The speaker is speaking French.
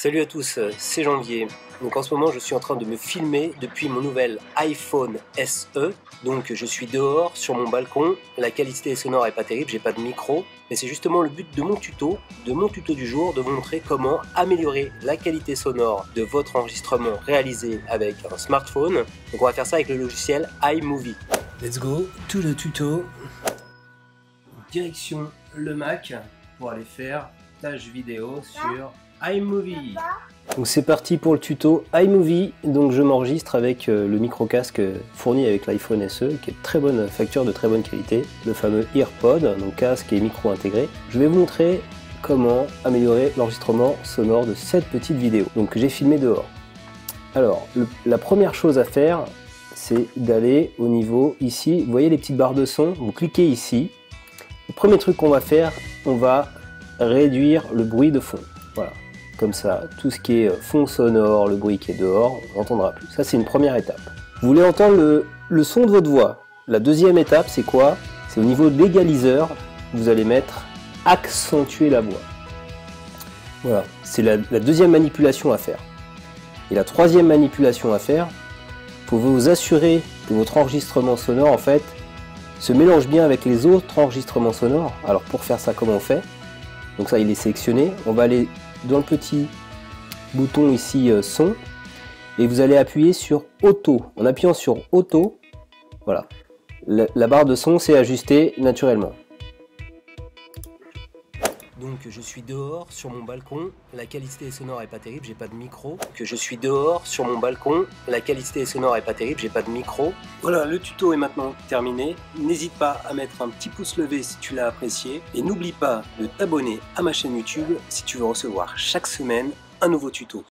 Salut à tous, c'est Janvier. Donc en ce moment je suis en train de me filmer depuis mon nouvel iPhone SE. Donc je suis dehors sur mon balcon, la qualité sonore est pas terrible, j'ai pas de micro. Mais c'est justement le but de mon tuto du jour, de vous montrer comment améliorer la qualité sonore de votre enregistrement réalisé avec un smartphone. Donc on va faire ça avec le logiciel iMovie. Let's go to le tuto. Direction le Mac pour aller faire tâche vidéo sur iMovie. Donc c'est parti pour le tuto iMovie. Donc je m'enregistre avec le micro casque fourni avec l'iPhone SE, qui est de très bonne facture, de très bonne qualité, le fameux EarPod, donc casque et micro intégré. Je vais vous montrer comment améliorer l'enregistrement sonore de cette petite vidéo, donc que j'ai filmé dehors. Alors la première chose à faire, c'est d'aller au niveau ici. Vous voyez les petites barres de son, vous cliquez ici. Le premier truc qu'on va faire, on va réduire le bruit de fond. Voilà. Comme ça, tout ce qui est fond sonore, le bruit qui est dehors, on n'entendra plus. Ça, c'est une première étape. Vous voulez entendre le son de votre voix. La deuxième étape, c'est quoi? C'est au niveau de l'égaliseur, vous allez mettre accentuer la voix. Voilà, c'est la deuxième manipulation à faire. Et la troisième manipulation à faire, il faut vous assurer que votre enregistrement sonore, en fait, se mélange bien avec les autres enregistrements sonores. Alors, pour faire ça, comment on fait? Donc ça, il est sélectionné. On va aller dans le petit bouton ici son et vous allez appuyer sur auto. En appuyant sur auto, voilà, la barre de son s'est ajustée naturellement. Donc je suis dehors sur mon balcon, la qualité sonore est pas terrible, j'ai pas de micro. Je suis dehors sur mon balcon, la qualité sonore est pas terrible, j'ai pas de micro. Voilà, le tuto est maintenant terminé. N'hésite pas à mettre un petit pouce levé si tu l'as apprécié. Et n'oublie pas de t'abonner à ma chaîne YouTube si tu veux recevoir chaque semaine un nouveau tuto.